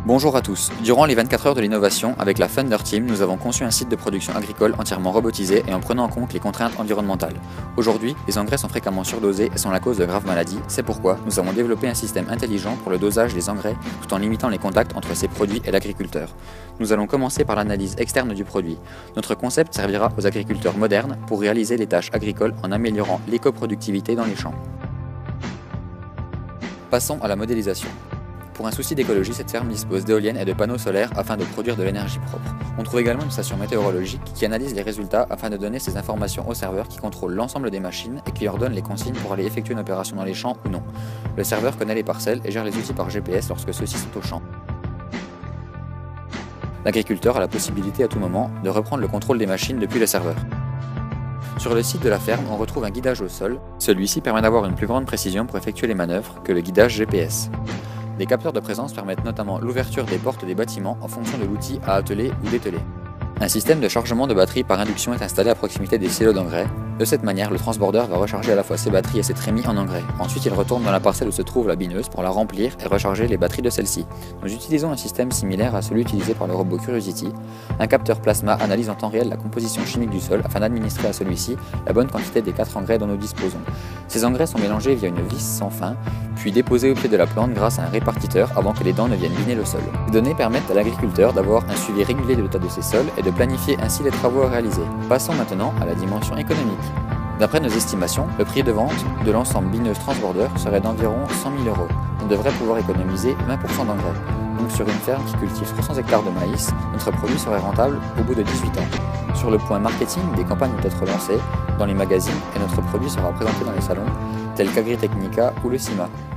Bonjour à tous. Durant les 24 heures de l'innovation, avec la Thunder Team, nous avons conçu un site de production agricole entièrement robotisé et en prenant en compte les contraintes environnementales. Aujourd'hui, les engrais sont fréquemment surdosés et sont la cause de graves maladies. C'est pourquoi nous avons développé un système intelligent pour le dosage des engrais tout en limitant les contacts entre ces produits et l'agriculteur. Nous allons commencer par l'analyse externe du produit. Notre concept servira aux agriculteurs modernes pour réaliser les tâches agricoles en améliorant l'éco-productivité dans les champs. Passons à la modélisation. Pour un souci d'écologie, cette ferme dispose d'éoliennes et de panneaux solaires afin de produire de l'énergie propre. On trouve également une station météorologique qui analyse les résultats afin de donner ces informations au serveur qui contrôle l'ensemble des machines et qui leur donne les consignes pour aller effectuer une opération dans les champs ou non. Le serveur connaît les parcelles et gère les outils par GPS lorsque ceux-ci sont au champ. L'agriculteur a la possibilité à tout moment de reprendre le contrôle des machines depuis le serveur. Sur le site de la ferme, on retrouve un guidage au sol. Celui-ci permet d'avoir une plus grande précision pour effectuer les manœuvres que le guidage GPS. Des capteurs de présence permettent notamment l'ouverture des portes des bâtiments en fonction de l'outil à atteler ou dételer. Un système de chargement de batterie par induction est installé à proximité des silos d'engrais. De cette manière, le transbordeur va recharger à la fois ses batteries et ses trémies en engrais. Ensuite, il retourne dans la parcelle où se trouve la bineuse pour la remplir et recharger les batteries de celle-ci. Nous utilisons un système similaire à celui utilisé par le robot Curiosity. Un capteur plasma analyse en temps réel la composition chimique du sol afin d'administrer à celui-ci la bonne quantité des 4 engrais dont nous disposons. Ces engrais sont mélangés via une vis sans fin, puis déposés au pied de la plante grâce à un répartiteur avant que les dents ne viennent miner le sol. Ces données permettent à l'agriculteur d'avoir un suivi régulier de l'état de ses sols et de planifier ainsi les travaux à réaliser. Passons maintenant à la dimension économique. D'après nos estimations, le prix de vente de l'ensemble bineuse transborder serait d'environ 100 000 €. On devrait pouvoir économiser 20% d'engrais. Donc sur une ferme qui cultive 300 hectares de maïs, notre produit serait rentable au bout de 18 ans. Sur le point marketing, des campagnes vont être lancées dans les magazines et notre produit sera présenté dans les salons tels qu'Agritechnica ou le CIMA.